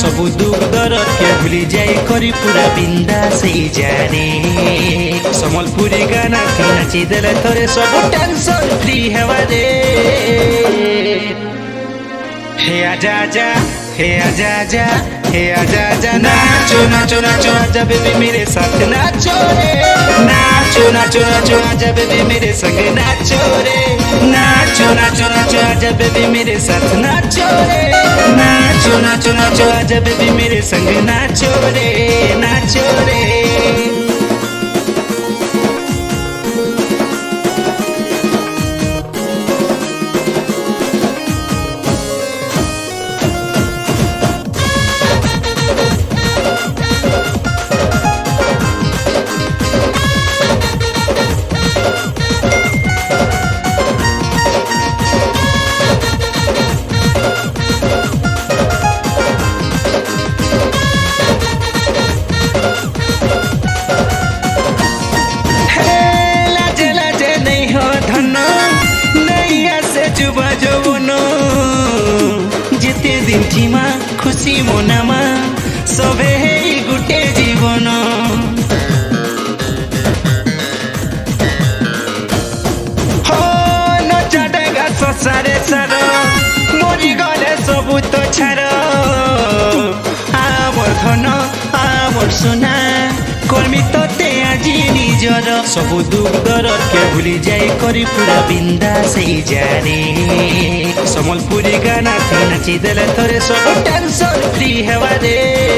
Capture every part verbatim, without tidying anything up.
सबु दुख दरद के भूली जाई करी पूरा बिंदा से जाने समलपुरी गाना थी नाची देले थोरे सब टेंशन फ्री हेवा रे हे आजा आजा हे आजा आजा हे आजा आजा नाचो नाचो नाचो आजा बेबी मेरे साथ नाचो रे नाचो नाचो नाचो आजा बेबी मेरे संग नाचो रे नाचो नाचो नाचो आजा बेबी मेरे साथ नाचो रे नाचो नाचो नाचो आजा बेबी मेरे संग नाचो रे नाचो रे जिते दिन थीमा खुशी मोनामा सबे हे गुटे जीवन हो नचा डेगा ससारे सार मरी गले सबु तो छाड़ आमर धन आमर सोना कर्मी तोते आजी निजर सबु दुख दरद के भूली जाई करी पूरा बिंदा से जाने समलपुरी गाना थी नाची देले थोरे सब टेंशन फ्री हेवा रे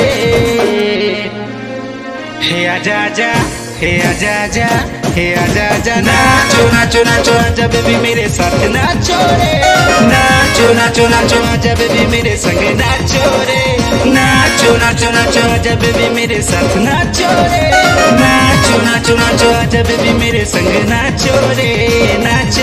हे आजा आजा हे आजा आजा हे आजा आजा नाचो नाचो नाचो आजा बेबी मेरे साथ नाचो रे नाचो नाचो नाचो आजा बेबी मेरे संग नाचो रे नाचो नाचो नाचो आजा बेबी मेरे साथ नाचो रे नाचो नाचो नाचो आजा बेबी मेरे संग नाचो रे नाचो